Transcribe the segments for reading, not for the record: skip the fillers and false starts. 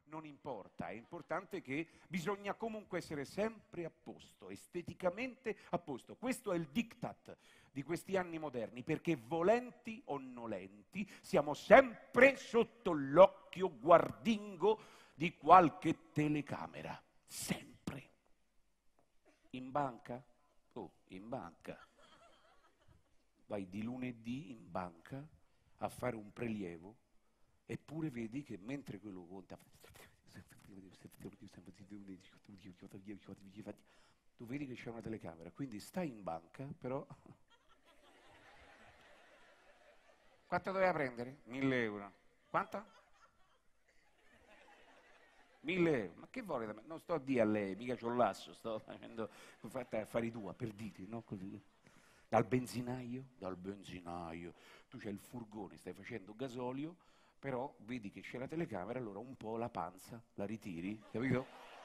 non importa, è importante che bisogna comunque essere sempre a posto, esteticamente a posto. Questo è il diktat di questi anni moderni, perché volenti o nolenti siamo sempre sotto l'occhio guardingo di qualche telecamera, sempre. In banca? Oh, in banca. Vai di lunedì in banca a fare un prelievo, eppure vedi che mentre quello conta, tu vedi che c'è una telecamera, quindi stai in banca, però... Quanto doveva prendere? 1000 euro. Quanto? 1000 euro. Ma che vuole da me? Non sto a dire a lei, mica c'ho l'asso, sto facendo affari tua, per diti, no? Così. Dal benzinaio, tu c'hai il furgone, stai facendo gasolio, però vedi che c'è la telecamera, allora un po' la panza la ritiri, capito?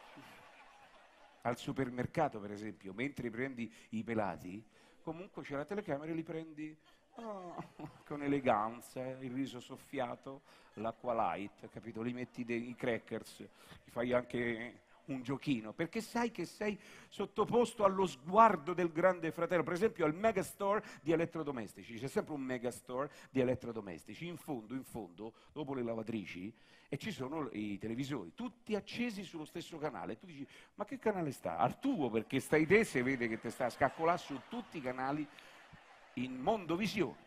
Al supermercato, per esempio, mentre prendi i pelati, comunque c'è la telecamera e li prendi con eleganza, il riso soffiato, l'acqua light, capito? Li metti dei crackers, gli fai anche un giochino, perché sai che sei sottoposto allo sguardo del grande fratello. Per esempio al megastore di elettrodomestici, c'è sempre un megastore di elettrodomestici, in fondo, dopo le lavatrici, e ci sono i televisori, tutti accesi sullo stesso canale. E tu dici, ma che canale sta? Al tuo, perché stai te, se vede che ti sta a scaccolare su tutti i canali in mondovisione.